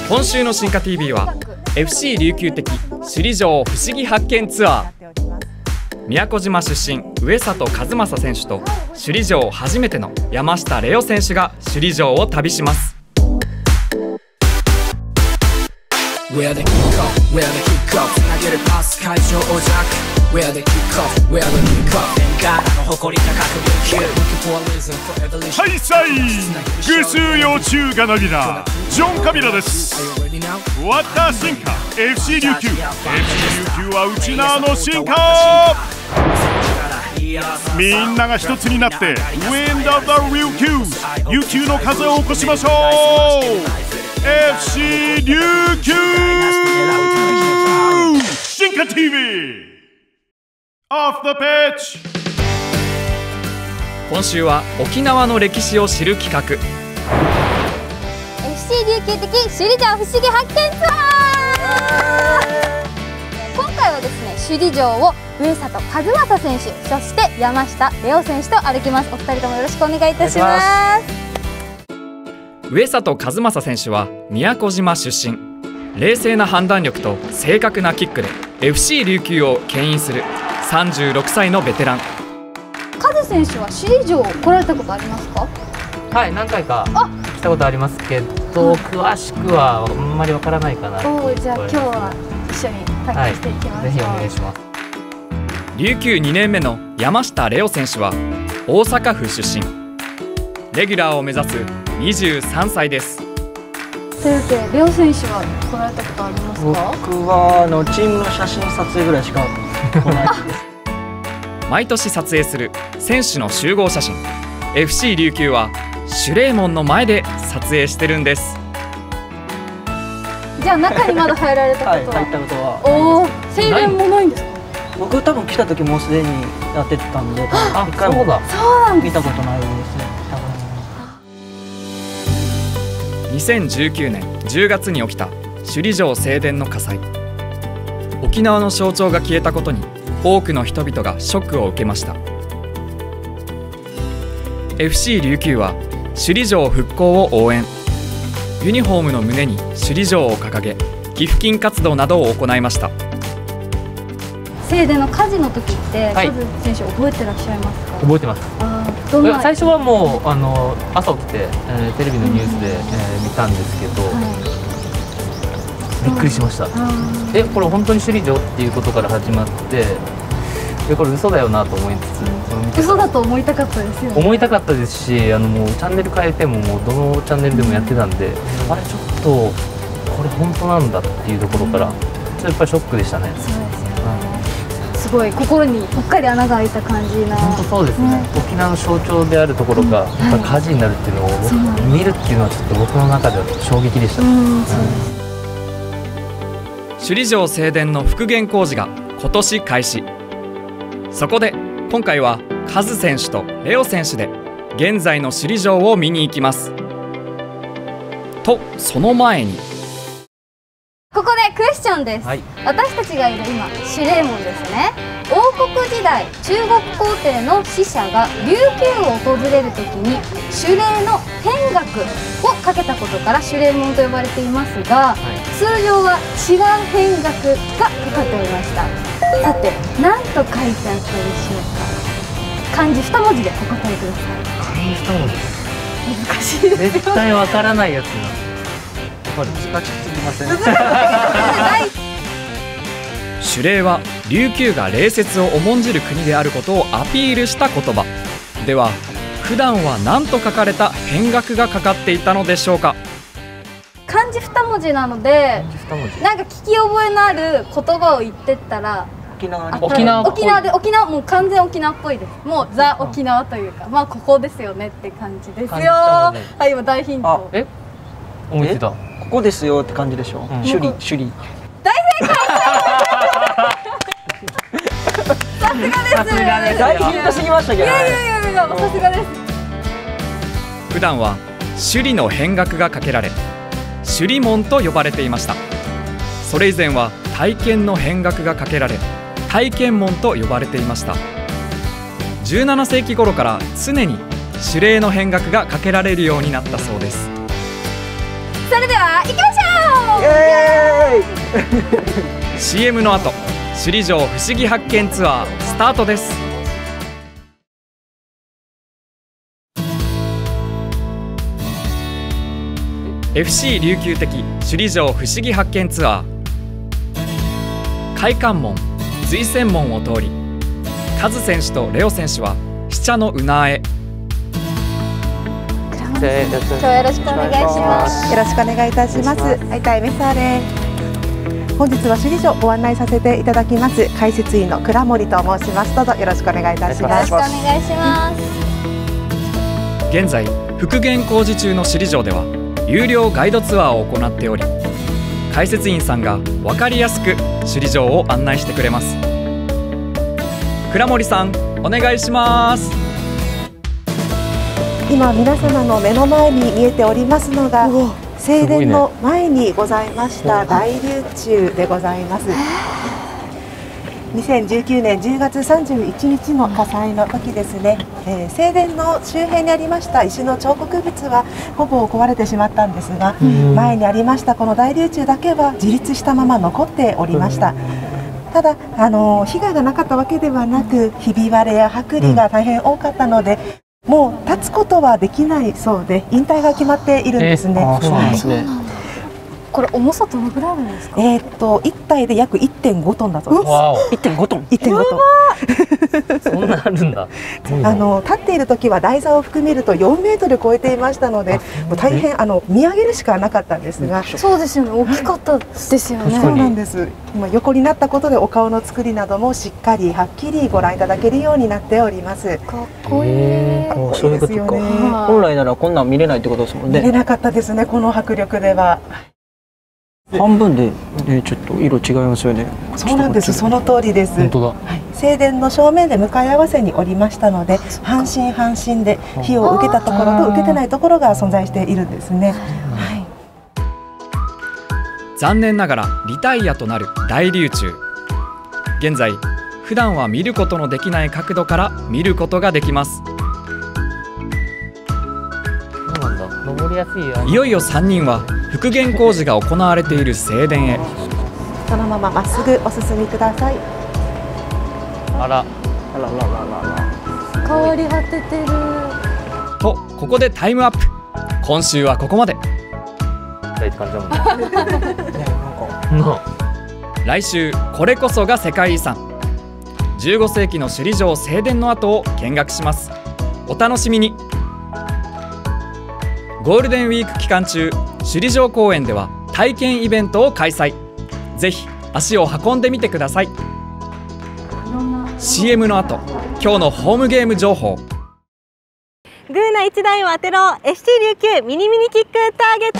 今週の進化 TV は FC 琉球的首里城不思議発見ツアー。宮古島出身上里和正選手と首里城初めての山下玲央選手が首里城を旅します。 Where the kick off, where the kick off 投げるパス会場をジャック Where the kick off, where the kick off 年間の誇り高く琉球 Looking for a reason for evolution はいさい、偶数幼虫がなぎなジョン・カビラです。私進化 FC 琉球 FC 琉球はうちなの進化。みんなが一つになって Wind of the 琉球琉球の風を起こしましょう。FC 琉球進化 TV Off the pitch。 今週は沖縄の歴史を知る企画 FC 琉球的首里城不思議発見ツアー。今回はですね、首里城を上里和正選手、そして山下玲央選手と歩きます。お二人ともよろしくお願いいたします。 上里和正選手は宮古島出身。冷静な判断力と正確なキックで FC 琉球を牽引する36歳のベテラン。 和選手は首里城来られたことありますか？ はい、何回か来たことありますけど、詳しくはあんまりわからないかな。 じゃあ今日は一緒に体験していきましょう。 ぜひお願いします。 琉球2年目の山下玲央選手は大阪府出身。レギュラーを目指す23歳です。 というわけで玲央選手は来られたことありますか？ 僕はチームの写真撮影ぐらいしか来ないです。 毎年撮影する選手の集合写真 FC 琉球は守礼門の前で撮影してるんです。 じゃあ中にまだ入られたことは？ 入ったことは。 おお、正殿もないんですか？ 僕多分来た時もうすでにやってたんで、一回も見たことないですね。 2019年10月に起きた首里城正殿の火災。沖縄の象徴が消えたことに多くの人々がショックを受けました。 FC 琉球は首里城復興を応援。ユニフォームの胸に首里城を掲げ寄付金活動などを行いました。 正殿の火事の時って、カズ選手覚えてらっしゃいますか？ 覚えてます。最初はもう朝起きて、テレビのニュースで、見たんですけど、びっくりしました。これ本当に首里城っていうことから始まって、これ嘘だよなと思いつつ、 嘘だと思いたかったですよね。 思いたかったですし、もうチャンネル変えてももうどのチャンネルでもやってたんで、あれちょっとこれ本当なんだっていうところから、ちょっとやっぱりショックでしたね。 すごい心にぽっかり穴が開いた感じな。 本当そうですね。沖縄の象徴であるところがやっぱり火事になるっていうのを見るっていうのはちょっと僕の中では衝撃でした。 首里城正殿の復元工事が今年開始。そこで今回はカズ選手とレオ選手で現在の首里城を見に行きます。とその前にここでクエスチョンです。私たちがいる今守礼門ですね。王国時代中国皇帝の使者が琉球を訪れる時に守礼の変額をかけたことから守礼門と呼ばれていますが、通常は違う変額がかかっておりました。さて何と書いてあったでしょうか？漢字2文字でお答えください。 漢字2文字難しいですよ。 絶対わからないやつな。 難しすぎません？ 守礼は琉球が礼節を重んじる国であることをアピールした言葉では、普段は何と書かれた変額がかかっていたのでしょうか？ 漢字2文字なので、なんか聞き覚えのある言葉を言ってったら沖縄もう完全沖縄っぽいです。もうザ沖縄というか、まあここですよねって感じですよ。はい、今大ヒント。 思いついた。 ここですよって感じでしょ。首里。 大正解。さすがです。 大ヒントすぎましたけど。 いやさすがです。 普段は首里の変額がかけられ首里門と呼ばれていました。それ以前は体験の変額がかけられ体験門と呼ばれていました。17世紀頃から常に守礼の変額がかけられるようになったそうです。 それでは行きましょう。 CM の後、首里城不思議発見ツアースタートです。FC 琉球的首里城不思議発見ツアー。開関門、瑞泉門を通り、カズ選手とレオ選手は支茶の宇那へ。 今日はよろしくお願いします。 よろしくお願いいたします。会いたいメッサーです。本日は首里城ご案内させていただきます解説員の倉森と申します。どうぞよろしくお願いいたします。 よろしくお願いします。 現在復元工事中の首里城では有料ガイドツアーを行っており、解説員さんが分かりやすく首里城を案内してくれます。倉森さん、お願いします。 今皆様の目の前に見えておりますのが正殿の前にございました大竜柱でございます。2019年10月31日の火災の時ですね、正殿の周辺にありました石の彫刻物はほぼ壊れてしまったんですが、前にありましたこの大竜柱だけは自立したまま残っておりました。ただ被害がなかったわけではなく、ひび割れや剥離が大変多かったので、もう立つことはできないそうで引退が決まっているんですね。 そうなんですね。 これ重さどのぐらいあるんですか。 1体で約 1.5 トンだそうです。 1.5トン。 1.5トン。 そんなあるんだ。 立っている時は台座を含めると4メートル超えていましたので、もう大変見上げるしかなかったんですが。 そうですよね。大きかったですよね。 そうなんです。今横になったことでお顔の作りなどもしっかりはっきりご覧いただけるようになっております。 かっこいい。 そういうことか。本来ならこんなん見れないってことですもんね。 見れなかったですね、この迫力では。 半分でね、ちょっと色違いますよね。 そうなんです。その通りです。 本当だ。 正殿の正面で向かい合わせにおりましたので、半信半信で火を受けたところと受けてないところが存在しているんですね。 残念ながらリタイアとなる大竜柱。現在普段は見ることのできない角度から見ることができます。 そうなんだ。登りやすい。 いよいよ3人は復元工事が行われている正殿へ。 そのまままっすぐお進みください。 あら。 変わり果ててる。 とここでタイムアップ。今週はここまで。来週これこそが世界遺産15世紀の首里城正殿の跡を見学します。お楽しみに。ゴールデンウィーク期間中、首里城公園では体験イベントを開催。ぜひ足を運んでみてください。 CM の後、今日のホームゲーム情報。 グーナ1台を当てろ FC 琉球ミニミニキックターゲッ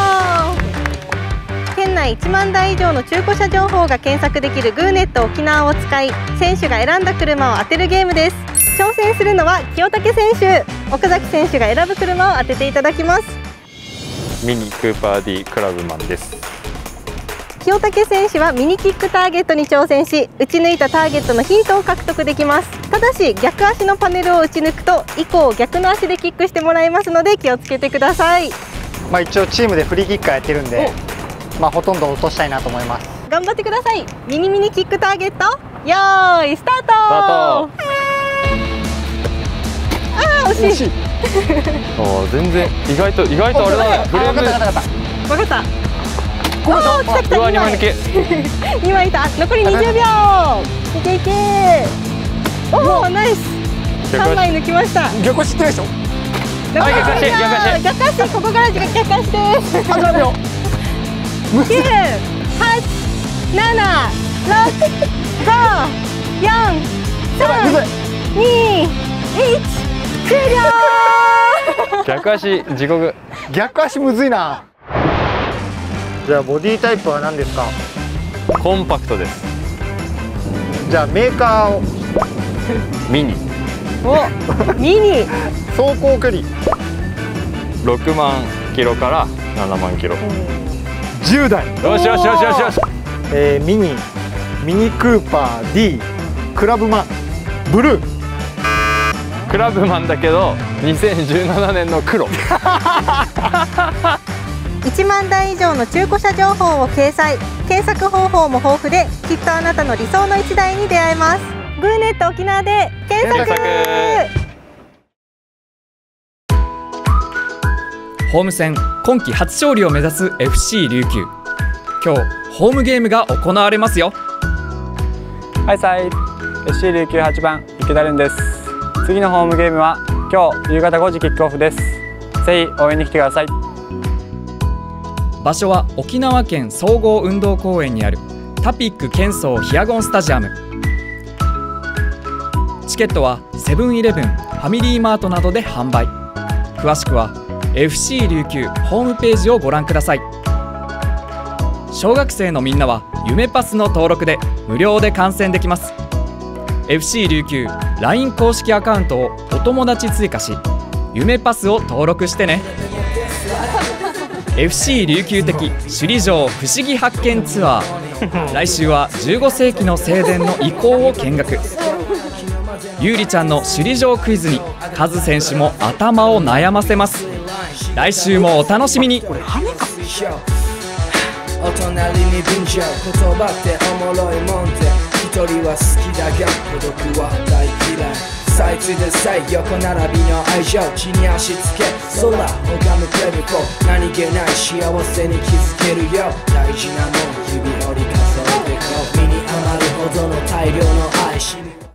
ト。県内1万台以上の中古車情報が検索できるグーネット沖縄を使い、選手が選んだ車を当てるゲームです。挑戦するのは清武選手、奥崎選手が選ぶ車を当てていただきます。 ミニクーパー D クラブマンです。 清武選手はミニキックターゲットに挑戦し、打ち抜いたターゲットのヒントを獲得できます。ただし逆足のパネルを打ち抜くと以降逆の足でキックしてもらいますので気をつけてください。 一応チームでフリーキッカーやってるんで、ほとんど落としたいなと思います。 頑張ってください。ミニミニキックターゲットよーいスタート。惜しい。 全然意外とあれだね。フレーム。 分かった。おお、来た来た。 2枚抜け。 2枚いた。残り20秒。いけいけ。おお、ナイス。3枚抜きました。 逆足ってないでしょ。 はい、逆足。ここから逆足です。 あと何秒。 9、8、7、6、5、4、3、2、1、終了。 逆足地獄。 逆足むずいな。じゃあボディタイプは何ですか。 コンパクトです。 じゃあメーカーをミニ。 お、ミニ。 走行距離 6万キロから7万キロ。 10台。 よしよしよしよしよし。 ミニクーパー D クラブマンブルー。 クラブマンだけど2017年の黒。 1万台以上の中古車情報を掲載。検索方法も豊富で、きっとあなたの理想の1台に出会えます。グーネット沖縄で検索。 ホーム戦今季初勝利を目指す FC 琉球。今日ホームゲームが行われますよ。 はいさい、 FC 琉球8番池田蓮です。次のホームゲームは今日夕方5時キックオフです。ぜひ応援に来てください。 場所は沖縄県総合運動公園にあるタピック県総ヒアゴンスタジアム。チケットはセブンイレブン、ファミリーマートなどで販売。詳しくは FC 琉球ホームページをご覧ください。小学生のみんなは夢パスの登録で無料で観戦できます。 FC 琉球 LINE 公式アカウントをお友達追加し、夢パスを登録してね。FC 琉球的首里城不思議発見ツアー。来週は15世紀の正殿の遺構を見学。ゆうりちゃんの首里城クイズにカズ選手も頭を悩ませます。来週もお楽しみに。 お隣に便乗、言葉っておもろいもんで、一人は好きだが孤独は大嫌い。さいついでさい横並びの愛情、地に足つけ空拝むプレビコ、何気ない幸せに気づけるよ。大事なもん指折り数えてこう、身に余るほどの大量の愛しみ